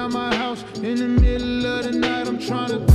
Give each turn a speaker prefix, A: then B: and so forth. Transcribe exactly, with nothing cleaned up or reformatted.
A: around my house in the middle of the night. I'm trying to